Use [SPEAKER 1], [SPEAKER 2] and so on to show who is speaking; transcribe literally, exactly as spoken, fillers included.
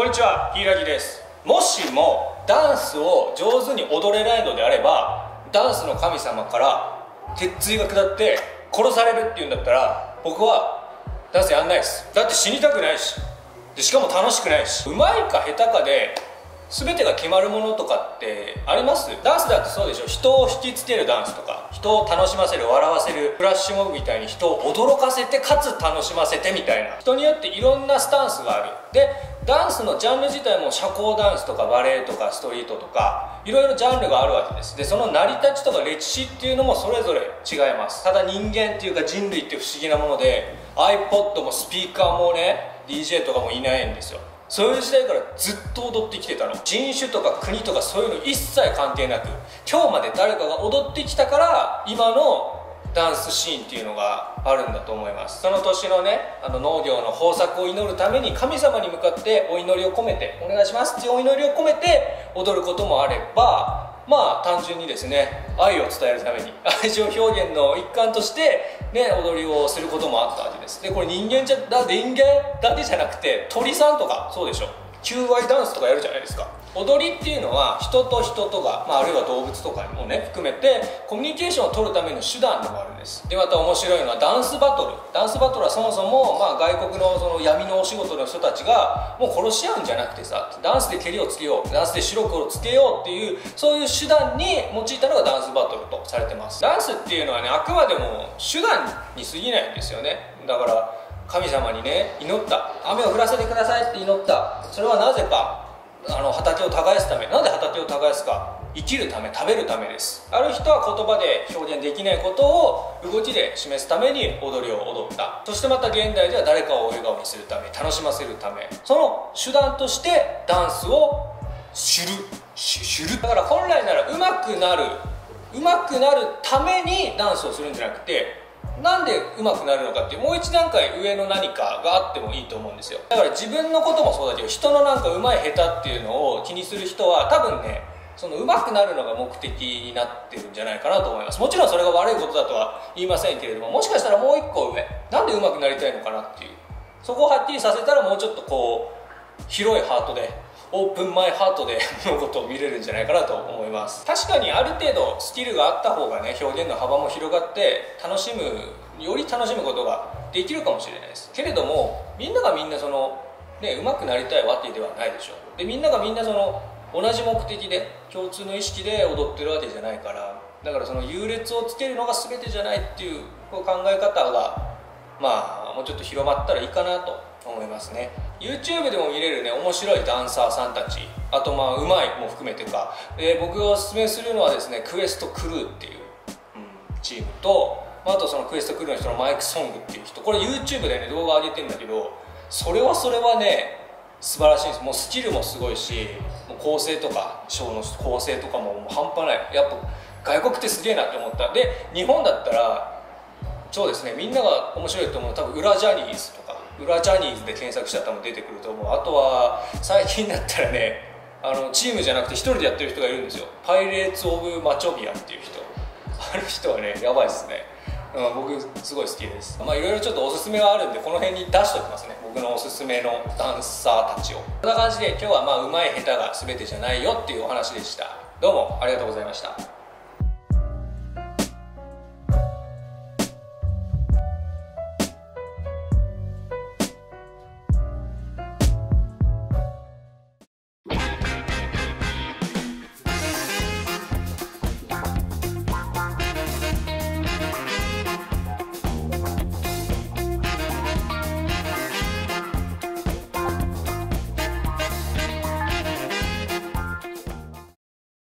[SPEAKER 1] こんにちは、ひいらぎです。もしもダンスを上手に踊れないのであれば、ダンスの神様から鉄槌が下って殺されるっていうんだったら、僕はダンスやんないです。だって死にたくないし、でしかも楽しくないし、うまいか下手かで全てが決まるものとかってあります？ダンスだってそうでしょ。人を引きつけるダンスとか、人を楽しませる、笑わせる、フラッシュモブみたいに人を驚かせてかつ楽しませてみたいな、人によっていろんなスタンスがある。でダンスのジャンル自体も社交ダンスとかバレエとかストリートとかいろいろジャンルがあるわけです。でその成り立ちとか歴史っていうのもそれぞれ違います。ただ人間っていうか人類って不思議なもので iPod もスピーカーもね ディージェー とかもいないんですよ。そういう時代からずっと踊ってきてたの。人種とか国とかそういうの一切関係なく、今日まで誰かが踊ってきたから今のダンスシーンっていうのがあるんだと思います。その年のね、あの農業の豊作を祈るために神様に向かってお祈りを込めてお願いしますっていうお祈りを込めて踊ることもあれば、まあ単純にですね、愛を伝えるために愛情表現の一環としてね、踊りをすることもあったわけです。でこれ人間じゃだ人間だけじゃなくて鳥さんとかそうでしょ。求愛ダンスとかやるじゃないですか。踊りっていうのは人と人とが、まあ、あるいは動物とかもね含めてコミュニケーションを取るための手段でもあるんです。でまた面白いのはダンスバトル。ダンスバトルはそもそも、まあ、外国のその闇のお仕事の人たちがもう殺し合うんじゃなくてさ、ダンスで蹴りをつけよう、ダンスで白黒をつけようっていうそういう手段に用いたのがダンスバトルとされてます。ダンスっていうのはね、あくまでも手段に過ぎないんですよね。だから神様にね祈った、雨を降らせてくださいって祈った。それはなぜかあの畑を耕すため。なんで畑を耕すか？生きるため、食べるためです。ある人は言葉で表現できないことを動きで示すために踊りを踊った。そしてまた現代では誰かを笑顔にするため、楽しませるため、その手段としてダンスを知る知るだから本来なら上手くなる上手くなるためにダンスをするんじゃなくて、なんで上手くなるのかっていうもう一段階上の何かがあってもいいと思うんですよ。だから自分のこともそうだけど、人のなんか上手い下手っていうのを気にする人は多分ね、その上手くなるのが目的になってるんじゃないかなと思います。もちろんそれが悪いことだとは言いませんけれども、もしかしたらもう一個上、なんで上手くなりたいのかなっていう、そこをはっきりさせたらもうちょっとこう広いハートでオープンマイハートでのことを見れるんじゃないかなと思います。確かにある程度スキルがあった方がね、表現の幅も広がって楽しむより楽しむことができるかもしれないですけれども、みんながみんなそのね上手くなりたいわけではないでしょ。でみんながみんなその同じ目的で共通の意識で踊ってるわけじゃないから、だからその優劣をつけるのが全てじゃないっていう考え方がまあもうちょっと広まったらいいかなと思いますね。 YouTube でも見れるね面白いダンサーさんたち、あとまあうまいも含めてか、で僕がおすすめするのはですね、クエストクルーっていう、うん、チームと、あとそのクエストクルーの人のマイク・ソングっていう人、これ YouTube でね動画上げてるんだけど、それはそれはね素晴らしいんです。もうスキルもすごいし、もう構成とかショーの構成とかももう半端ない。やっぱ外国ってすげえなって思った。で日本だったらそうですね、みんなが面白いと思う多分裏ジャニーズとか裏ジャニーズで検索したら多分出てくると思う。あとは最近だったらね、あのチームじゃなくて一人でやってる人がいるんですよ。パイレーツ・オブ・マチョビアっていう人、あの人はねやばいっすね。うん、僕すごい好きです。まあいろいろちょっとおすすめはあるんでこの辺に出しておきますね、僕のおすすめのダンサーたちを。こんな感じで今日はまあ上手い下手が全てじゃないよっていうお話でした。どうもありがとうございました。